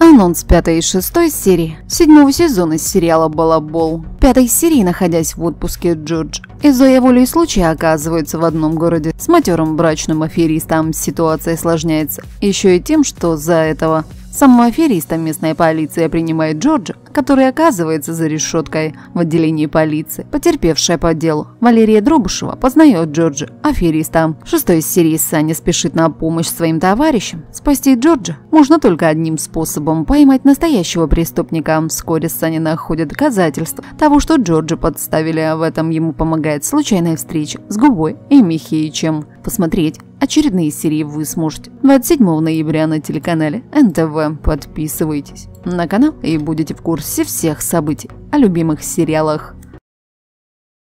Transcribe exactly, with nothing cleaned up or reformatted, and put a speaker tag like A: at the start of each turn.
A: Анонс пятой и шестой серии седьмого сезона сериала «Балабол». В пятой серии, находясь в отпуске, Джордж и Зоя волей случая оказываются в одном городе. С матерым брачным аферистом ситуация осложняется. Еще и тем, что за этого самого афериста местная полиция принимает Джорджа, который оказывается за решеткой в отделении полиции. Потерпевшая по делу Валерия Дробышева познает Джорджа, афериста. В шестой серии Саня спешит на помощь своим товарищам. Спасти Джорджа можно только одним способом – поймать настоящего преступника. Вскоре Саня находит доказательства того, что Джорджа подставили, а в этом ему помогает случайная встреча с Губой и Михеичем. Посмотреть очередные серии вы сможете двадцать седьмого ноября на телеканале эн тэ вэ. Подписывайтесь на канал и будете в курсе всех событий о любимых сериалах.